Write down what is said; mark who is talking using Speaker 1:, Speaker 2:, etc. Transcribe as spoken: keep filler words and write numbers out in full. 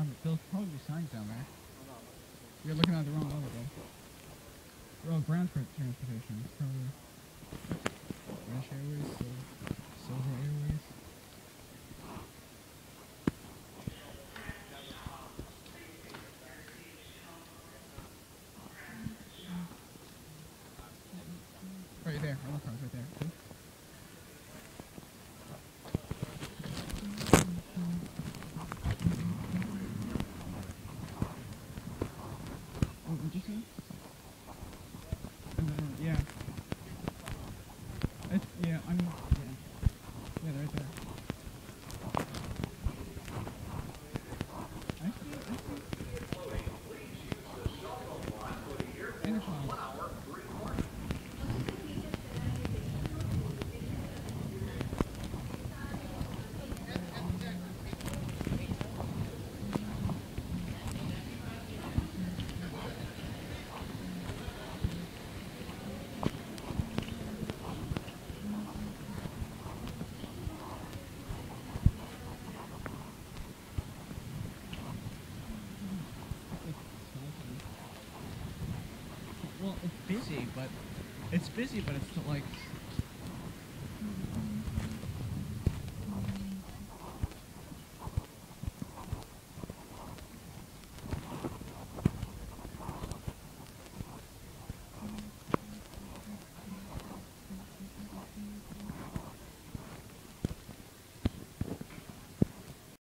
Speaker 1: there'll probably be signs down there. You're looking at the wrong level, though. Oh, ground transportation. It's probably British Airways, Sil Silver Airways. Right there. Rental cars right there. See? What did you say? Uh, yeah. It's, yeah, I mean, yeah. Yeah, they're right there. I see it, I see it. Intercom. Well, it's busy, but it's busy, but it's still like